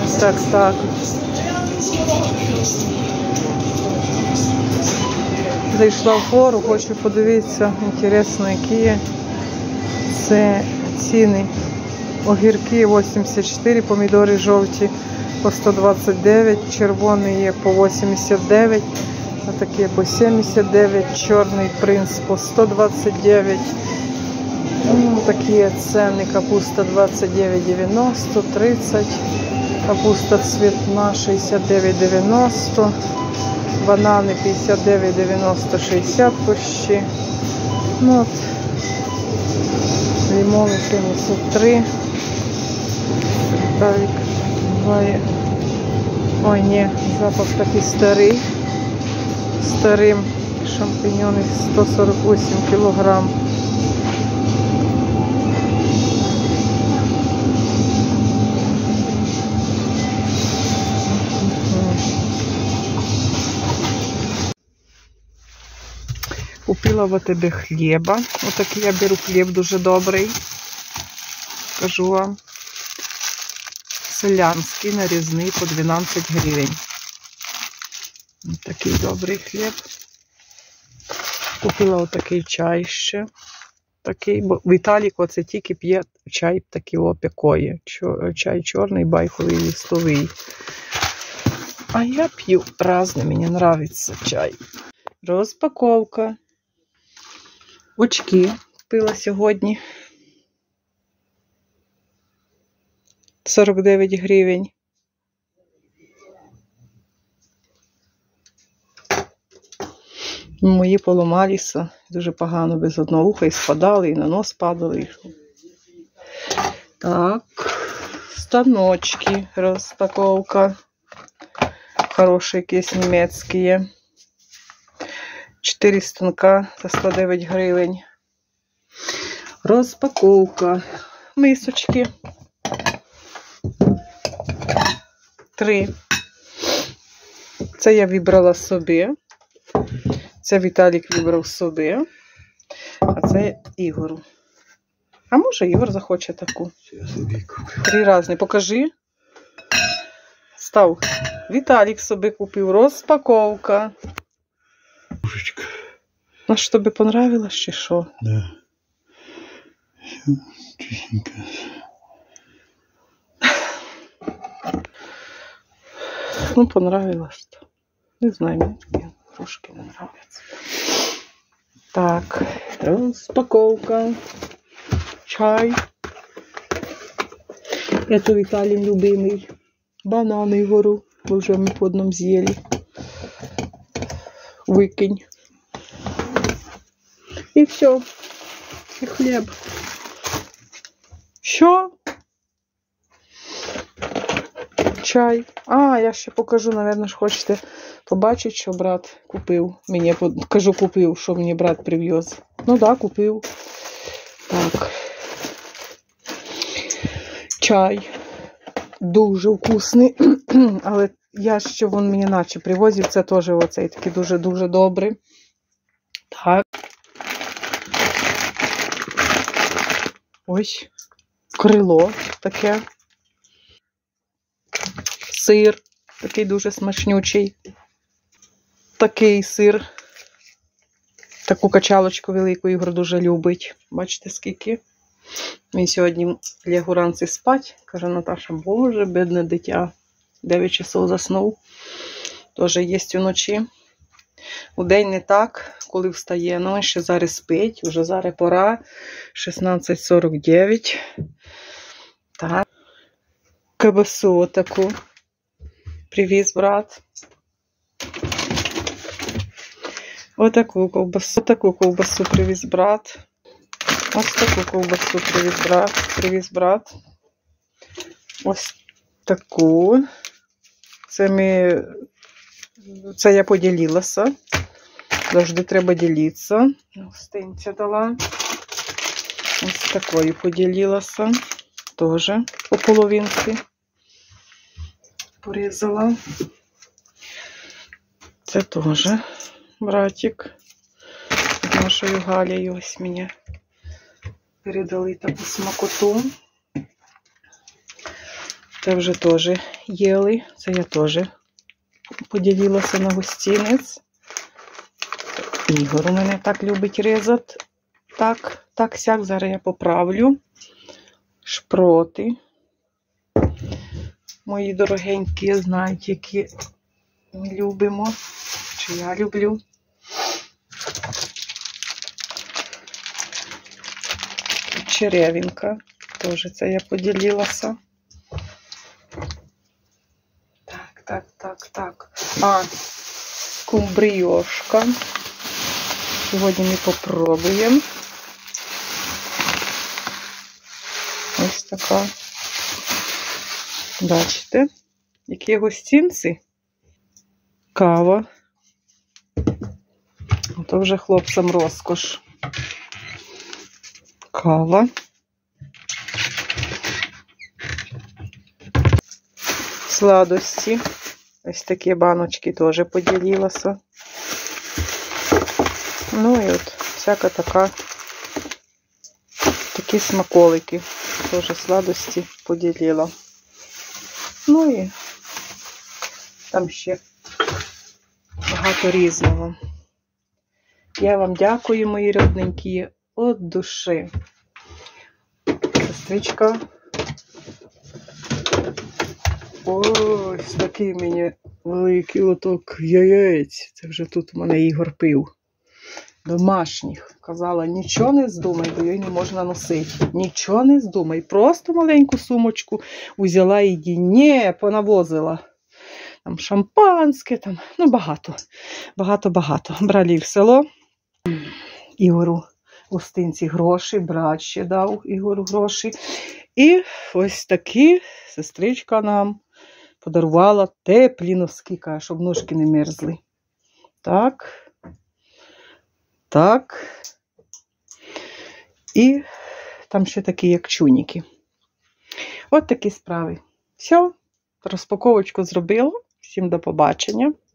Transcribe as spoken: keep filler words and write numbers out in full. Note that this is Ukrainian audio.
Так, так. Зайшла в фору, хочу подивитися, інтересно, які це ціни. Огірки вісімдесят чотири, помідори жовті по сто двадцять дев'ять, червоний є по вісімдесят дев'ять, а такі по сімдесят дев'ять, чорний принц по сто двадцять дев'ять. Ну, такі ціни: капуста двадцять дев'ять дев'яносто, тридцять, капуста цвітна шістдесят дев'ять дев'яносто, банани п'ятдесят дев'ять дев'яносто, шістдесят почти. Ну, от. Лимони сімдесят три. Так, буває. Ой, ні, запах такий старий. Старим. Шампіньони сто сорок вісім кілограм. Купила в АТБ хліба. Отакий я беру хліб дуже добрий. Кажу вам. Селянський, нарізний, по дванадцять гривень. Ось такий добрий хліб. Купила отакий чай ще. Такий, бо в Італіку це тільки п'є чай такий опікої. Чай чорний, байховий, листовий. А я п'ю різний, мені подобається чай. Розпаковка. Очки купила сьогодні. сорок дев'ять гривень. Мої поламалися. Дуже погано без одного уха. І спадали, і на нос падали. Так. Станочки. Розпаковка. Хороші якісь німецькі. чотири станка за сто дев'ять гривень. Розпаковка. Мисочки. Три. Це я вибрала собі. Це Віталік вибрав собі. А це Ігору. А може Ігор захоче таку. Три різні. Покажи. Став. Віталік собі купив. Розпаковка. Пушечка. Ну, що тобі понравилось, чи що? Да. Все чистенько. Ну, понравилось. Не знаю, мне такие трошки не нравятся. Так, распаковка. Чай. Это Виталий любимый. Бананы Егору. Мы уже мы по одному съели. Выкинь. И все. И хлеб. Що? Чай. А, я ще покажу, напевно, ж хочете побачити, що брат купив. Мені, кажу, купив, що мені брат привез. Ну так, да, купив. Так. Чай. Дуже вкусний. Але я ще, він мені наче привозив, це теж оцей такий дуже-дуже добрий. Так. Ось. Крило таке. Сир. Такий дуже смачнючий. Такий сир. Таку качалочку велику Ігор дуже любить. Бачите, скільки? Він сьогодні ліг уранці спать. Каже Наташа, боже, бідне дитя. дев'ять часов заснув. Теж є вночі. У день не так, коли встає. Ну, ще зараз спить. Уже зараз пора. шістнадцять сорок дев'ять. Так. Кабасу отаку привіз брат. Отаку ковбасу. Отаку ковбасу привіз брат. Ось таку ковбасу привіз брат. Привіз брат. Ось таку. Це ми... Це я поділилася. Завжди треба ділитися. Гостинця дала. Ось такою поділилася. Тоже по половинці порізала. Це теж братик з нашою Галею. Ось мені передали таку смакоту. Це вже теж їли. Це я теж поділилася на гостинець. Ігор у мене так любить різати. Так, так, сяк, зараз я поправлю. Шпроти. Мої дорогенькі знають, які ми любимо. Чи я люблю. Черевинка. Теж це я поділилася. Так, так, так, так. А, скумбріошка. Сьогодні ми попробуємо. Ось така. Бачите, які гостинці. Кава. Ото вже хлопцям розкош. Кава. Сладості. Ось такі баночки теж поділилася. Ну і от всяка така, такі смаколики. Теж сладості поділила. Ну і там ще багато різного. Я вам дякую, мої родненькі, від душі. Сестричка. Ось такий мені великий лоток яєць. Це вже тут у мене Ігор пив. Домашніх. Казала, нічого не здумай, бо її не можна носити. Нічого не здумай. Просто маленьку сумочку взяла і її. Ні, понавозила. Там шампанське, там, ну багато. Багато-багато. Брали в село. Ігору гостинці гроші, брат ще дав Ігору гроші. І ось такі сестричка нам подарувала теплі носки, каже, щоб ножки не мерзли. Так. Так. І там ще такі, як чуніки. От такі справи. Все, розпаковочку зробила. Всім до побачення.